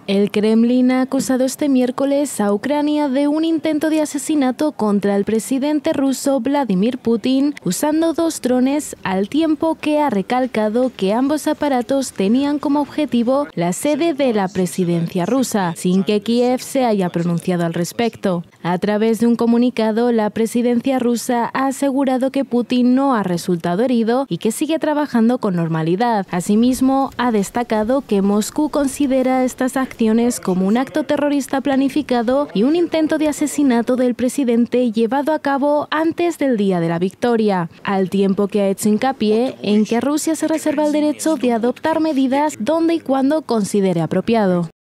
El Kremlin ha acusado este miércoles a Ucrania de un intento de asesinato contra el presidente ruso Vladimir Putin usando 2 drones, al tiempo que ha recalcado que ambos aparatos tenían como objetivo la sede de la presidencia rusa, sin que Kiev se haya pronunciado al respecto. A través de un comunicado, la presidencia rusa ha asegurado que Putin no ha resultado herido y que sigue trabajando con normalidad. Asimismo, ha destacado que Moscú considera estas acciones como un acto terrorista planificado y un intento de asesinato del presidente llevado a cabo antes del día de la victoria, al tiempo que ha hecho hincapié en que Rusia se reserva el derecho de adoptar medidas donde y cuando considere apropiado.